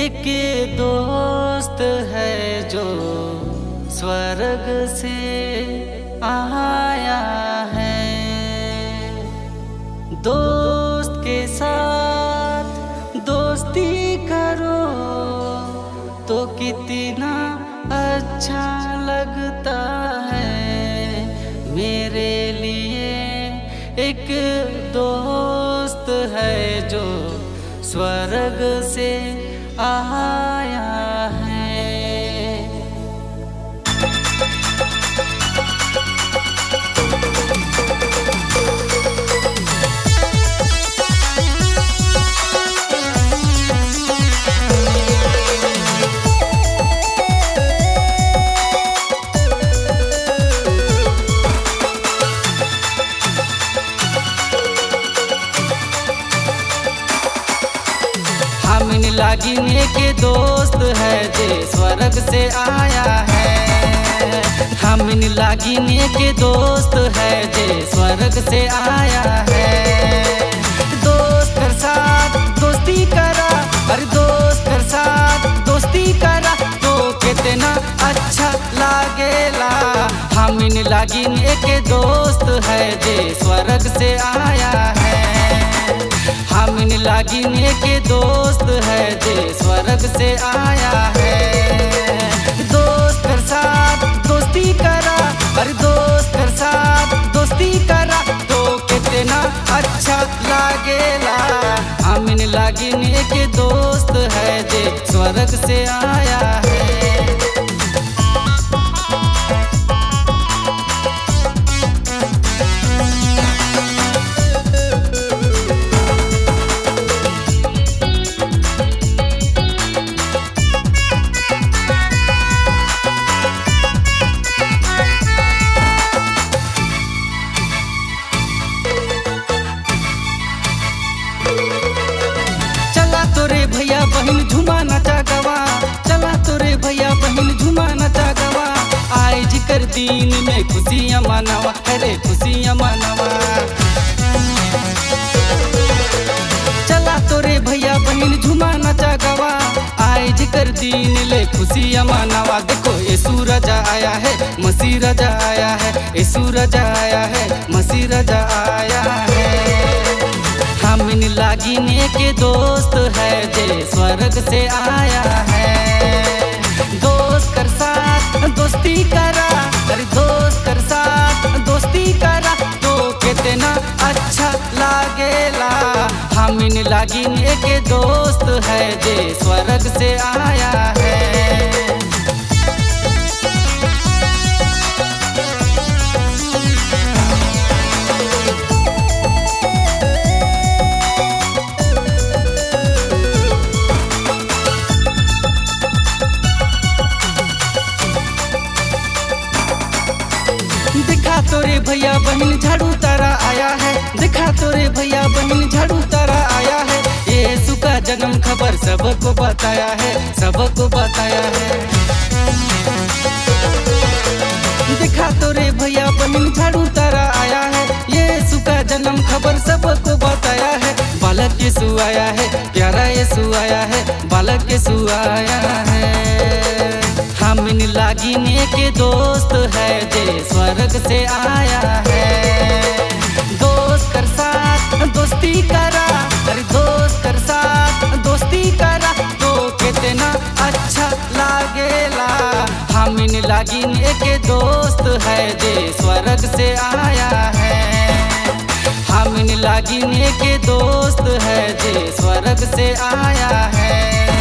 एक दोस्त है जो स्वर्ग से आया है। दोस्त के साथ दोस्ती करो तो कितना अच्छा लगता है। मेरे लिए एक दोस्त है जो स्वर्ग से आया है। लागिने के दोस्त है जे स्वर्ग से आया है। हम लागिने के दोस्त है जे स्वर्ग से आया है। दोस्त के साथ दोस्ती करा, अरे दोस्त के साथ दोस्ती करा तो कितना अच्छा लागेला। हम लागिने के दोस्त है जे स्वर्ग से आया है। हम लागिने के दोस्त है जे स्वर्ग से आया है। दोस्त के साथ दोस्ती करा, अरे दोस्त के साथ दोस्ती करा तो कितना अच्छा लागेला। हम लागिने के दोस्त है जे स्वर्ग से आया है। भैया बहन झुमा नचा गवा, चला तोरे भैया बहन झुमा नचा गवा। आज कर दिन में खुशियाँ मनावा, अरे खुशियाँ मनावा। चला तोरे भैया बहन झुमा नचा गवा। आज कर दिन ले खुशियाँ मनावा। देखो ये सूरज आया है, मसीह राजा आया है। ये सूरज आया है, मसीह राजा आया है। हम लागिने के दोस्त है जे स्वर्ग से आया है। दोस्त के साथ दोस्ती करा, अरे दोस्त के साथ दोस्ती करा तो कितना अच्छा लागेला। हम लागिने के दोस्त है जे स्वर्ग से आया है। देखा तोरे भैया बहन झाड़ू तारा आया है। देखा तोरे भैया बहन झाड़ू तारा आया है। यीशु का जन्म खबर सबको बताया है, सबको बताया है। देखा तोरे भैया बहन झाड़ू तारा आया है। यीशु का जन्म खबर सबको बताया है। बालक यीशु आया है, प्यारा यीशु आया है, बालक यीशु आया है। हम लागिने के दोस्त है जे स्वर्ग से आया है। दोस्त के साथ दोस्ती करा, अरे दोस्त के साथ दोस्ती करा तो कितना अच्छा लागेला। हम लागिने के दोस्त है जे स्वर्ग से आया है। हम लागिने के दोस्त है जे स्वर्ग से आया है।